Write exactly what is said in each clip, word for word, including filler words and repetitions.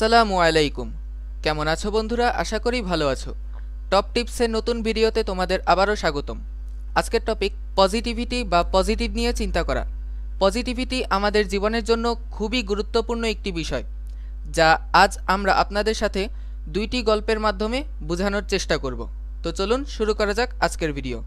আসসালামু আলাইকুম। কেমন আছো বন্ধুরা? আশা করি ভালো আছো। টপ টিপসের নতুন ভিডিওতে তোমাদের আবারও স্বাগতম। আজকের টপিক পজিটিভিটি বা পজিটিভ নিয়ে চিন্তা করা। পজিটিভিটি আমাদের জীবনের জন্য খুবই গুরুত্বপূর্ণ একটি বিষয়, যা আজ আমরা আপনাদের সাথে দুইটি গল্পের মাধ্যমে বোঝানোর চেষ্টা করব। তো চলুন শুরু করা যাক আজকের ভিডিও।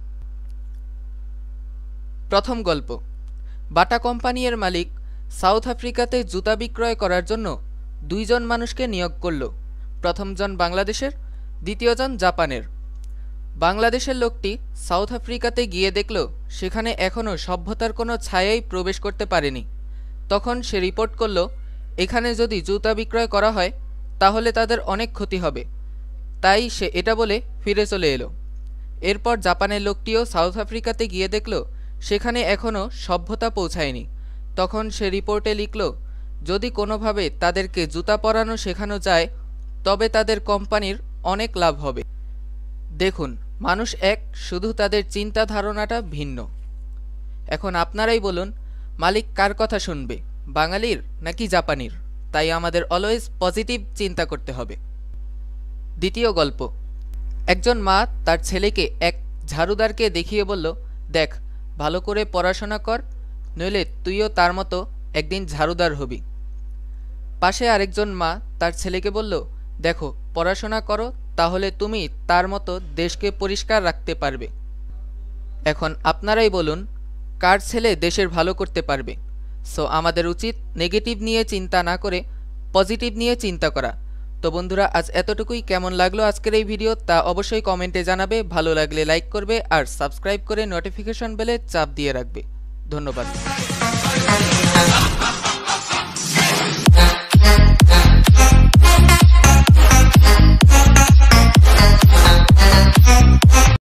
প্রথম গল্প। বাটা কোম্পানির মালিক সাউথ আফ্রিকাতে জুতা বিক্রয় করার জন্য দুইজন মানুষকে নিয়োগ করল। প্রথমজন বাংলাদেশের, দ্বিতীয়জন জাপানের। বাংলাদেশের লোকটি সাউথ আফ্রিকাতে গিয়ে দেখল সেখানে এখনও সভ্যতার কোনো ছায়াই প্রবেশ করতে পারেনি। তখন সে রিপোর্ট করল, এখানে যদি জুতা বিক্রয় করা হয় তাহলে তাদের অনেক ক্ষতি হবে। তাই সে এটা বলে ফিরে চলে এলো। এরপর জাপানের লোকটিও সাউথ আফ্রিকাতে গিয়ে দেখল সেখানে এখনও সভ্যতা পৌঁছায়নি। তখন সে রিপোর্টে লিখল, যদি কোনোভাবে তাদেরকে জুতা পরানো শেখানো যায় তবে তাদের কোম্পানির অনেক লাভ হবে। দেখুন, মানুষ এক, শুধু তাদের চিন্তা ধারণাটা ভিন্ন। এখন আপনারাই বলুন, মালিক কার কথা শুনবে, বাঙালির নাকি জাপানির? তাই আমাদের অলওয়েজ পজিটিভ চিন্তা করতে হবে। দ্বিতীয় গল্প। একজন মা তার ছেলেকে এক ঝাড়ুদারকে দেখিয়ে বলল, দেখ, ভালো করে পড়াশোনা কর, নইলে তুইও তার মতো একদিন ঝাড়ুদার হবি। পাশে আরেকজন মা তার ছেলেকে বলল, দেখো, পড়াশোনা করো, তাহলে তুমি তার মতো দেশকে পরিষ্কার রাখতে পারবে। এখন আপনারাই বলুন, কার ছেলে দেশের ভালো করতে পারবে? সো আমাদের উচিত নেগেটিভ নিয়ে চিন্তা না করে পজিটিভ নিয়ে চিন্তা করা। তো বন্ধুরা, আজ এতটুকুই। কেমন লাগলো আজকের এই ভিডিও তা অবশ্যই কমেন্টে জানাবে। ভালো লাগলে লাইক করবে আর সাবস্ক্রাইব করে নোটিফিকেশন বেলে চাপ দিয়ে রাখবে। ধন্যবাদ।